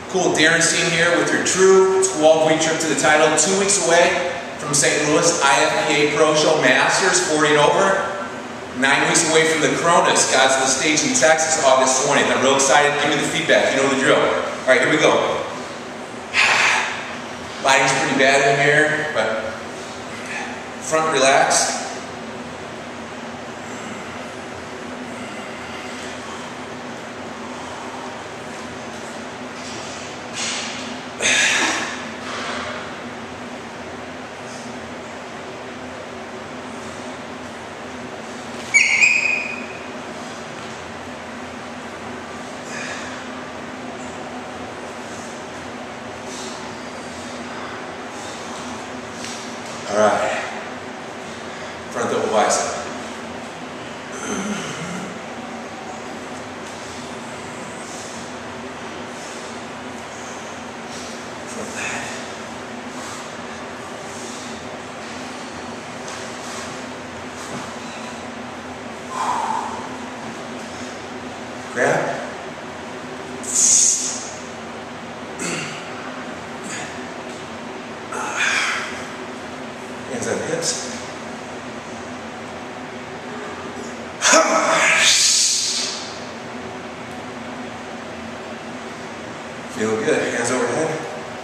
Cool, Darren Steen here with your true 12-week trip to the title. 2 weeks away from St. Louis IFPA Pro Show Masters, 40 and over. 9 weeks away from the Cronus, Gods of the Stage in Texas, August 20th. I'm real excited. Give me the feedback. You know the drill. All right, here we go. Lighting's pretty bad in here, but front relax. All right, front double bicep. Front lat. Grab. Hands on hips. Feel good. Hands overhead.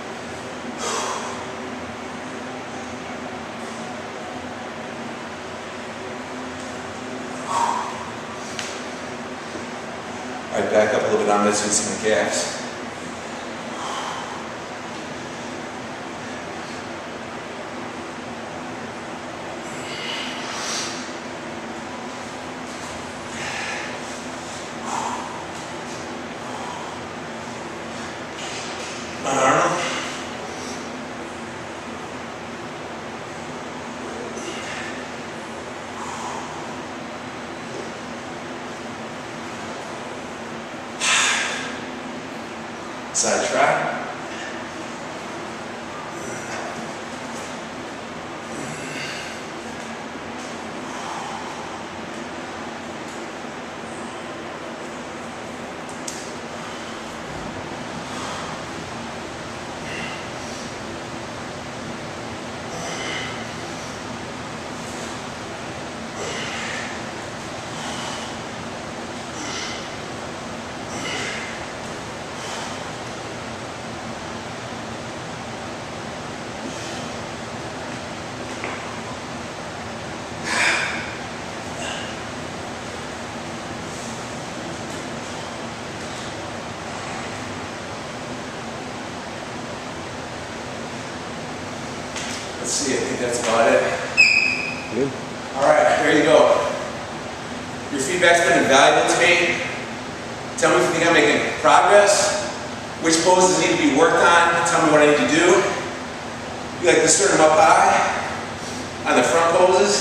All right, back up a little bit. I'm missing some calves. Arnold. Side try. Let's see, I think that's about it. Good. All right, there you go. Your feedback's been invaluable to me. Tell me if you think I'm making progress, which poses need to be worked on. Tell me what I need to do. You like the sternum up high on the front poses.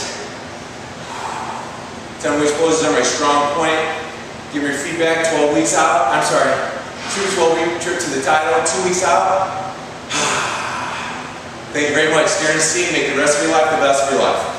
Tell me which poses are my strong point. Give me your feedback 12 weeks out. I'm sorry, true 12-week trip to the title, 2 weeks out. Thank you very much. Darren Steen, make the rest of your life the best of your life.